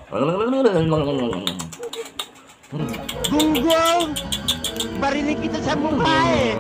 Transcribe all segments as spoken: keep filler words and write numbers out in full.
Gunggong! Barinig kita sa mukha eh!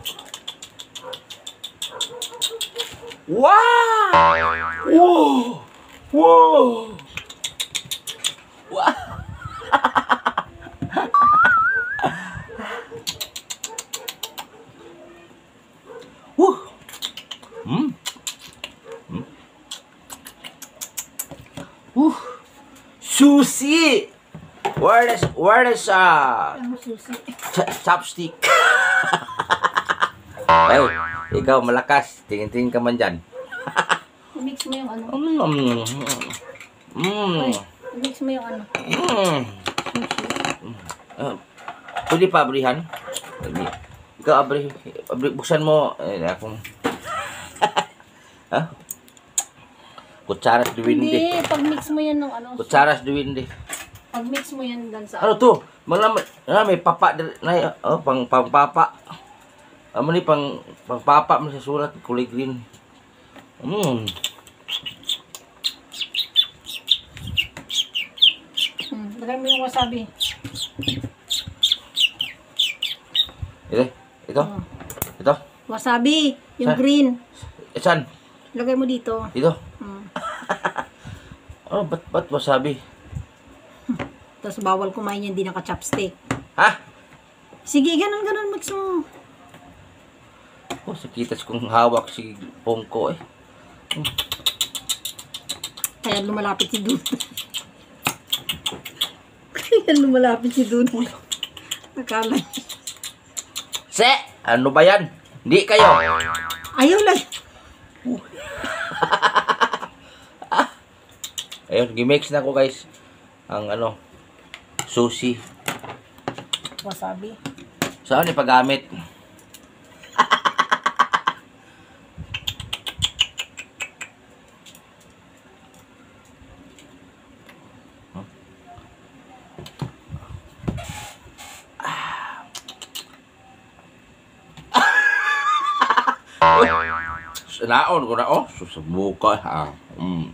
Wow! Wow! Wow! Wow! Woo! Hmm. Hmm. Woo! Sushi! Where is where is uh Ano susi? ch chopstick? Ay, ikaw malakas. Tingin-tingin ka man dyan. I-mix mo yung ano. Mm. Mm. Ay, i-mix mo yung ano. Mm. Uh, pwede pa abrihan? Ikaw abri, abri buksan mo. Eh, akong... ha? Kutsaras duwindi. Hindi, pag-mix mo yan ng ano. Kutsaras duwindi. Pag-mix mo yan dan sa Ano to? Mga na may papa na oh, pang pang papa. Amo ni pang pang papa mo sa sulat kulay green. Mm. Hmm, lagay mo yung wasabi. Ito, ito. Hmm. Ito. Wasabi, yung Saan? green. Eh, saan? Lagay mo dito. Dito. Hmm. Oh, ba't ba't wasabi? Tapos bawal kumain yan, di naka-chopstick. Ha? Sige, ganun, ganun, mix mo. Oh, sakitas kong hawak si Pongko eh. Kaya lumalapit si Dun. Kaya lumalapit si Dun. Nakala. Se, ano ba yan? Hindi kayo. Ayaw lang. Ayun, gimix na ko guys. Ang ano, sushi. Wasabi. Saan ipagamit? Naon ko na oh, susubukan ha. Mm.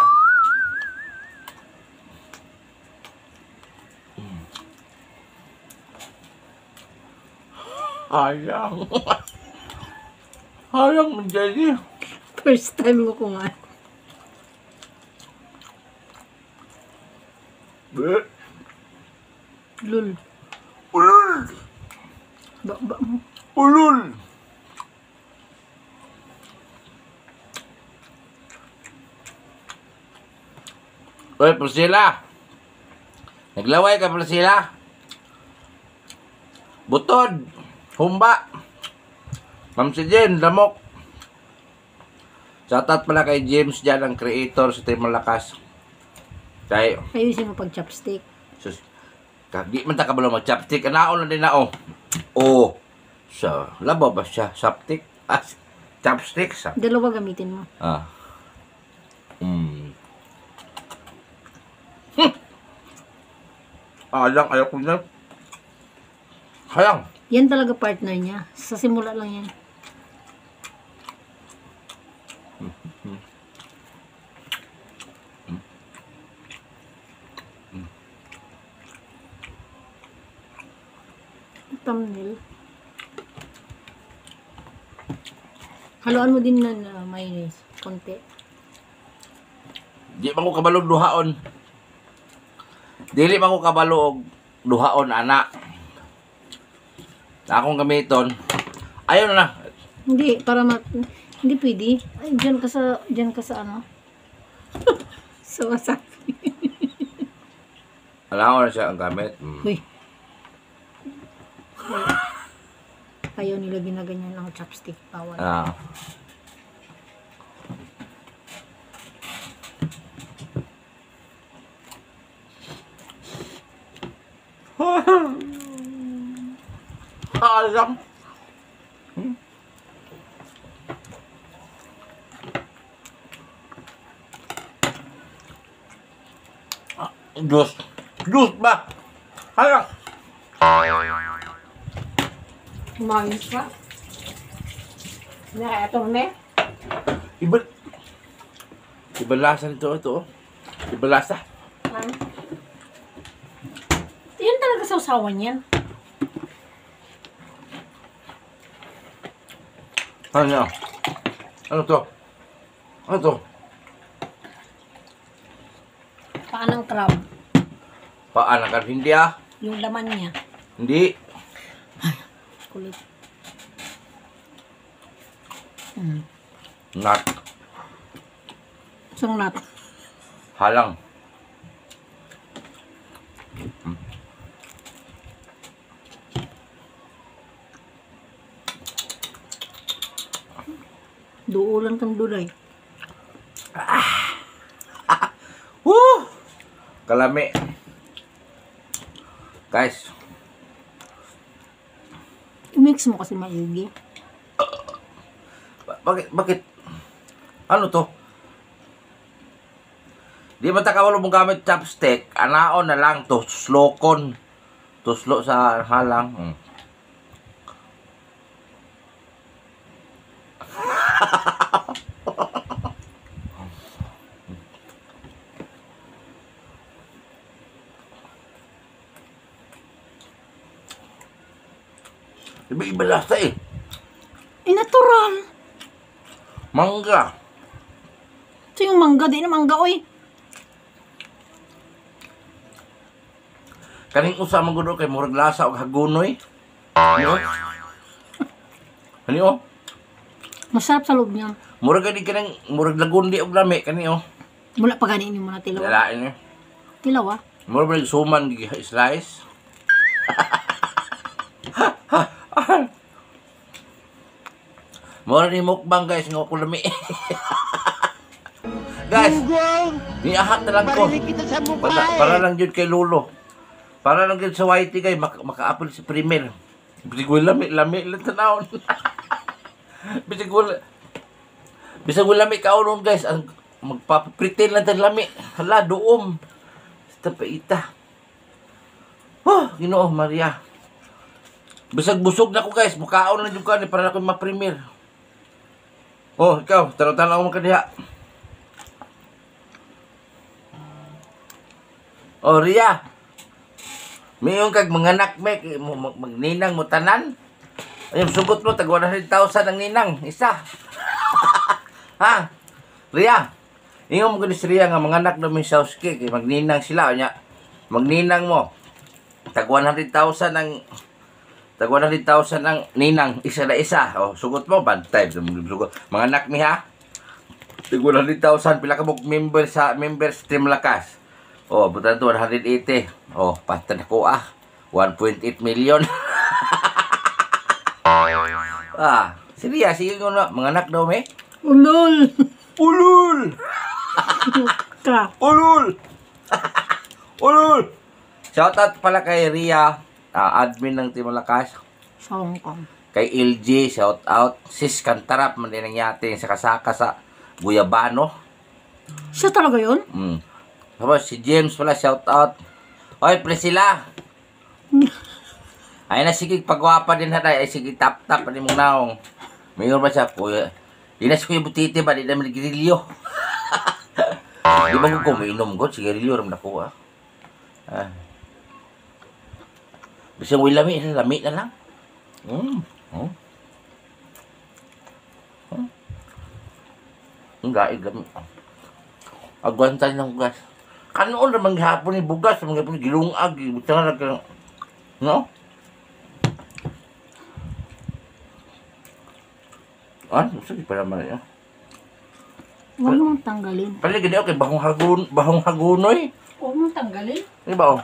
Mm. Hayang. Hayang menjadi. First time mo kumain. Be. Lul. Ulul. Ba-ba mo. Ulul. Oy, Priscilla. Naglaway ka, Priscilla. Butod. Humba. Ma'am si Jen, lamok. Shoutout pala kay James dyan, ang creator sa Team Malakas. Kay, Ayusin mo pag chopstick. sus, di man ta kabalo mag-chopstick. Anaon na din na, oh. Oh. So, labo ba siya? Chopstick? Ah, chopstick? Sa. Dalawa gamitin mo. Ah. Hmm. Ayang, ayaw ko na. Hayang. Yan talaga partner niya. Sa simula lang yan. Thumbnail. Haluan mo din na uh, mayonnaise. Konti. Di man ko kabalo og duhaon. Dili man ko kabalo og duhaon ana. Akong gamiton. Ayaw na na. Hindi, para mat... Hindi pwede. Ay, dyan ka sa... Dyan ka sa ano? Sa wasabi. Alam ko na siya ang gamit. Mm. Uy. Ayaw nila ginaganyan ng chopstick. Bawal. Ah. Alam. Hmm. Ah, Diyos. Diyos ba? Hayang. Umayos ka. Naka, ito me. Iba. Iba lasa nito ito. oh. Iba lasa. Ano? sausawan yan? Ano niya? Ano to? Ano to? Paan ng crab. Paan ka? Hindi ah. Yung laman niya. Hindi. Kulit. Hmm. Nut. Isang nut. Halang. Duulan kang dulay. Woo! Kalami. Guys. I-mix mo kasi maigi. Ba- Bakit? Bakit? Ano to? Di ba takawalo mong gamit chopstick? Anaon na lang to. Slokon. Tuslo sa halang. Hmm. Iba-iba lasa eh. Eh, natural. Mangga. Ito yung mangga. Di na mangga, oy. Kaning usa man gud kay murag lasa og hagunoy. Ano? Ano? Oh? Masarap sa loob niya. Murag gani kanang murag lagundi og lami kani oh. Mula pa ganin mo na tilaw. Dalain eh. Tilaw, ah. Murag ba suman gi slice? Murag ni mukbang guys nga ko lami. Guys, Gunggong! niahat na lang ko. Barinig kita sa mukha Para, eh. para lang yun kay Lolo. Para lang yun sa Whitey kay maka, maka-apple si Premier. Bisig wala lami, lami lang tanawon. Bisig wala. Bisig wala lami kaunon guys. Ang magpapretend lang tan lami. Hala, doom. Basta paita. Oh, Ginoo Maria. Bisag busog na ko guys. Mukaon lang yung kani para ako ma-premier. Oh, ikaw, tanaw-tanaw mo ka diha. Oh, Ria. Mayroon kag mga anak, mek, magninang mo tanan. Ayun, sugot mo, tag one hundred thousand ang ninang, isa. Ha? Ria, ingon mo gani si Ria nga mga anak na may sauski, kay magninang sila, nya. Magninang mo, tag one hundred thousand ang, tag one hundred thousand ang ninang, isa na isa. Oh, sugot mo, bantay. Sugot. Mga anak mi ha, tag one hundred thousand, pila ka mo member sa, member sa Team Lakas. Oh, butan to one hundred eighty. Oh, patan ko ah. one point eight million. Ah, seriya, sige ko na. Mga anak daw, me. Ulol. Ulul! Ka. Ulul! Ulul! Shoutout pala kay Ria, ah, admin ng Team Lakas. Sa Hong Kong. Kay L G, shoutout. Sis Kantarap, man din ang yate sa kasaka sa Guyabano. Siya talaga yun? Mm. Tapos si James pala, shout out. Oy, Priscilla. Ay na sige, pagwapa din na tayo. Ay sige, tap tap pa din mong naong. Mayroon ba siya, kuya? Di na si Kuya Butiti ba? Di na may girilyo. Di ba ko kuminom ko? Sigarilyo, ram na ko ah. Ah. Bisang may lami, lami na lang. Hmm. Oh. Hmm. Ang gaig lami. Agwantan ng gas. Kanoon naman gihapon ni bugas, mga gihapon ni gilungag, butang na ka. No? Ah, sige pa naman yan. Huwag mong tanggalin. Pali gani okay, bahong hagun, bahong hagunoy. Huwag mong tanggalin. Di ba oh?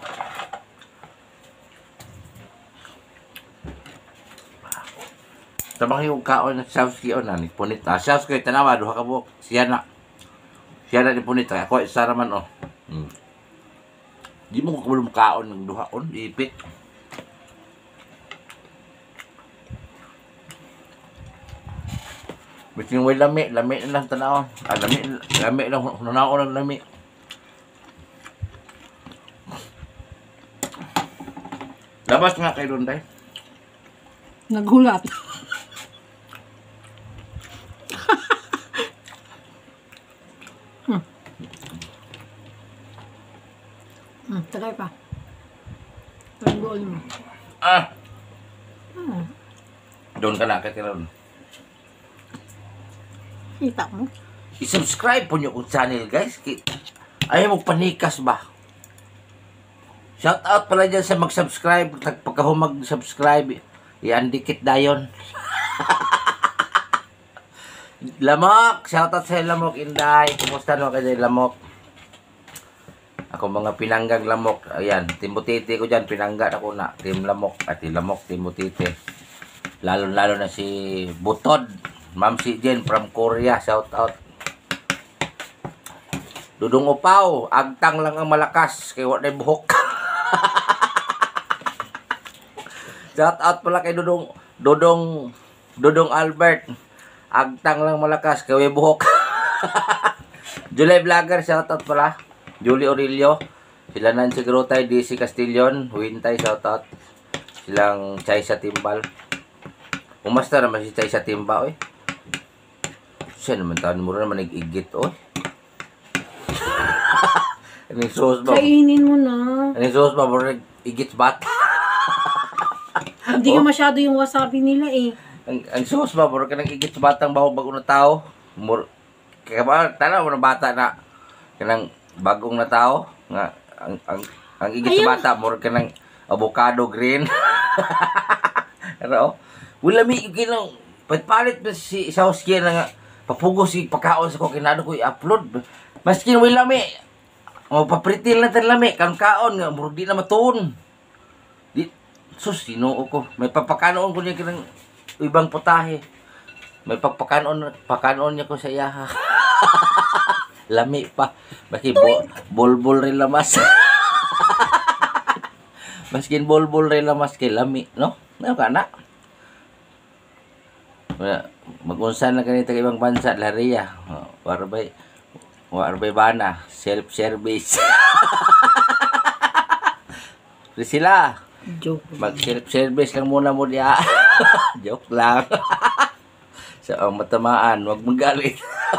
Tabang yung kaon na Shavsky o na, ni punit. Ah, Shavsky, tanawa, duha ka buhok. Siya na. Siya na ni punit. Ako, isa naman oh. Hmm. Di mo ko kabulong kaon ng duhaon, ipit. Bitin way lami, lami na lang tanaw. Ah, lami, lami lang, nanaon ng lami. Labas nga kay Lunday. Naghulat. hmm. Hmm, tagay pa. Ang buol mo. Ah, Ah, doon ka na kakiroon. kita mo. I-subscribe po nyo kung channel, guys. Ki- Ayaw mo panikas ba? Shout out pala dyan sa mag-subscribe. Pagka ho mag-subscribe, yan, dikit dayon. Lamok! Shout out sa Lamok, Inday. Kumusta no kayo, Lamok? Ako mga pinanggang Lamok. Ayan, Timotite ko dyan. Pinanggan ako na. Team Lamok. At Lamok, Timotite. Lalo-lalo na si Butod. Ma'am si Jen from Korea. Shout out. Dudong Upaw. Agtang lang ang malakas. Kaya wala buhok. Shout out pala kay Dudong Dudong Dudong Albert. Agtang lang malakas. Kaya buhok. July Vlogger. Shout out pala. Julie Aurelio. Sila Nancy Grotay. D C Castillon. Wintay. Shout out. Silang Chay sa Timbal. Umasta naman si Chay sa Timba. Oy. Siya naman taon mo naman nag-igit. Oy. Anong sauce ba? Kainin mo na. Anong sauce ba? Murag igit bat. Hindi Oh. ka masyado yung wasabi nila eh. Ang, ang sauce ba? Murag ka nang igit sa batang bago bago na tao. Mur kaya ba? Tala mo na bata na kanang bagong na tao. Nga, ang, ang, ang igit sa Ayun. bata. Murag ka ng avocado green. Ano? Wala mi kinang palit ba si sauce kaya na nga papugos si pagkaon sa ko kinado ko i-upload. Maskin wala mi. O papritil na tan lami kan kaon nga murag di na matuon. Di sus Ginoo ko. May papakanon ko niya kinang ibang putahe. May papakanon pakanon niya ko sa iyaha. Lami pa. Baki bo, bolbol rin lamas. Maskin bolbol rin lamas kay lami, no? Ano ka na? Mag-unsan na kanita ibang bansa, Laria. Oh, warbay, warbay bana, self-service. Sila, Joke. mag-self-service lang muna mo diya. Joke lang. Sa so, matamaan, wag magalit.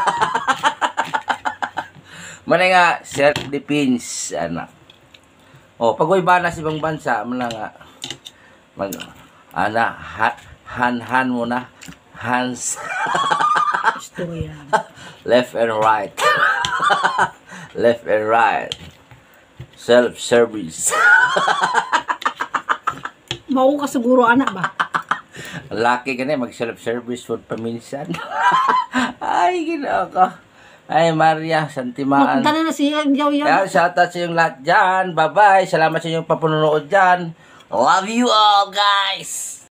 Manay nga, self-defense, anak. Oh, pag-uwi bana sa ibang bansa, man nga, mag, ana, ha, han-han mo na. Hands. Istorya. Left and right. Left and right. Self-service. Mau ka siguro anak ba? Laki ka na mag-self-service food paminsan. Ay, ginawa ka. Ay, Maria, Santimaan. Mapunta na na siya. Yaw yaw. Kaya shoutout sa inyong lahat dyan. Bye-bye. Salamat sa inyong papununood dyan. Love you all, guys.